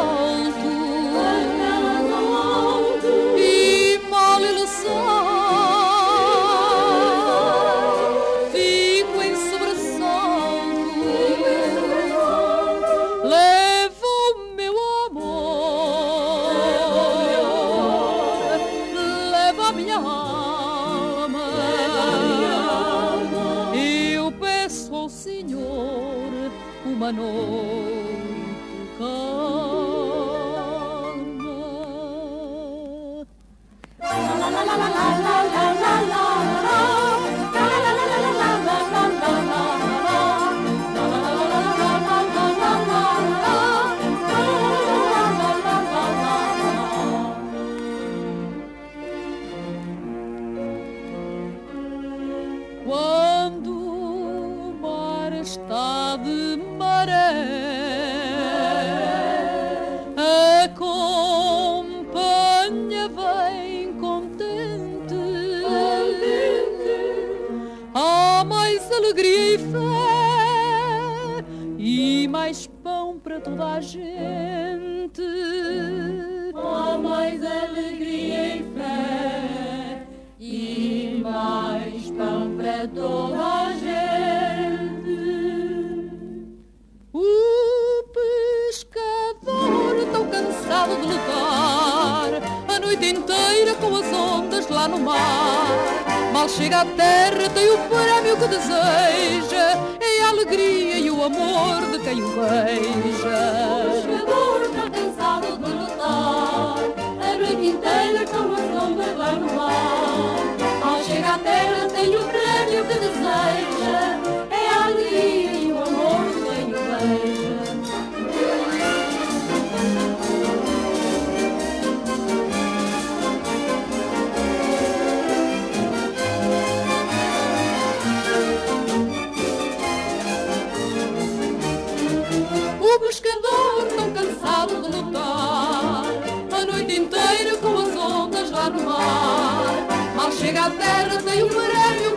alto e mal ele sai, fico em sobressalto. Leva o meu amor, leva a minha alma. Eu peço ao Senhor uma noite calma. Quando o mar está de maré, a companhia vem contente. Há mais alegria e fé e mais pão para toda a gente. Há mais alegria e fé e mais pão para toda a gente. O pescador, tão cansado de lutar a noite inteira com as ondas lá no mar, mal chega à terra, tem o prémio que deseja, é a alegria e o amor de quem o beija. O pescador está cansado de lutar a noite inteira com as ondas lá no mar, mal chega à terra, tem o prémio que deseja, é a alegria e o amor de quem o beija. O pescador, tão cansado de lutar a noite inteira com as ondas lá no mar, mal chega à terra, tem o prémio